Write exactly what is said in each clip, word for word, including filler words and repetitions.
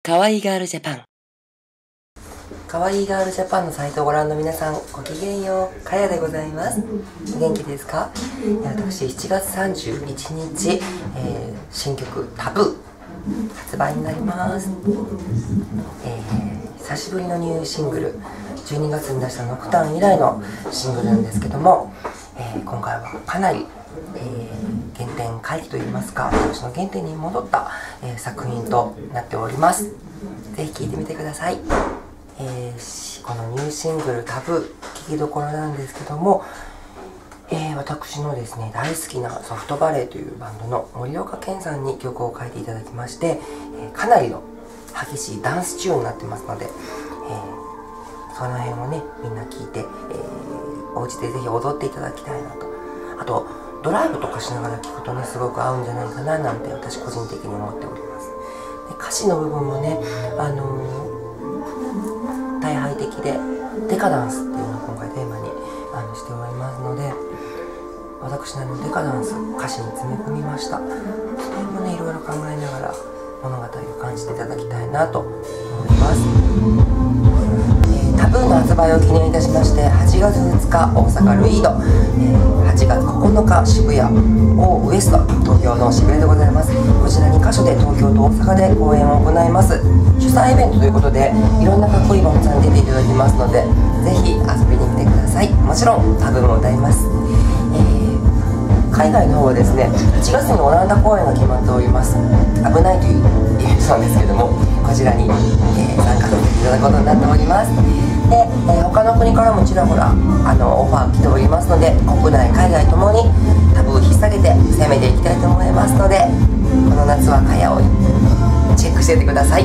かわいいガールジャパン。かわいいガールジャパンのサイトをご覧の皆さん、ごきげんよう、かやでございます。お元気ですか？私、しちがつさんじゅういちにち、えー、新曲タブー発売になります。えー、久しぶりのニューシングル、じゅうにがつに出したノクターン以来のシングルなんですけども、えー、今回はかなり、えー、原点回帰といいますか、私の原点に戻った、えー、作品となっております。ぜひ聴いてみてください。えー、このニューシングルタブー、聴きどころなんですけども、えー、私のですね、大好きなソフトバレーというバンドの森岡健さんに曲を書いていただきまして、えー、かなりの激しいダンスチューンになってますので、えー、その辺をね、みんな聴いて、えー、お家でぜひ踊っていただきたいなと。あと、ドライブとかしながら聴くとね、すごく合うんじゃないかななんて私個人的に思っております。で、歌詞の部分もね、あのー大敗的でデカダンスっていうのを今回テーマにあのしておりますので、私なりのデカダンス歌詞に詰め込みました。それもね、いろいろ考えながら物語を感じていただきたいなと思います。えー、タブーの発売を記念いたしまして、はちがつふつか大阪ルイード、えー、はちがつここのか渋谷オーウエスト、東京の渋谷でございます。こちらにかしょで東京と大阪で公演を行います。主催イベントということで、いろんなかっこいいバンドさんに出ていただきますので、ぜひ遊びに来てください。もちろんタブーも歌います。えー、海外の方はですね、はちがつにオランダ公演が決まっております。危ないというイベントなんですけども、こちらに、えー、参加させていただくことになっております。で、えー、他の国からもちらほらあのオファー来ておりますので、国内海外ともにタブーを引っ提げて攻めていきたいと思いますので、この夏はかやをチェックしていてください。え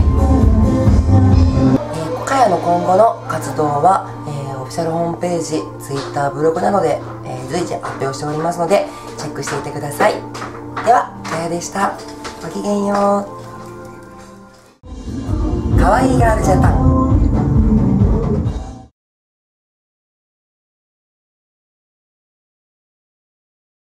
ー、かやの今後の活動は、えー、オフィシャルホームページ、Twitter、ブログなどで、えー、随時発表しておりますので、チェックしていてください。では、かやでした。ごきげんよう。かわいいガールジャパン。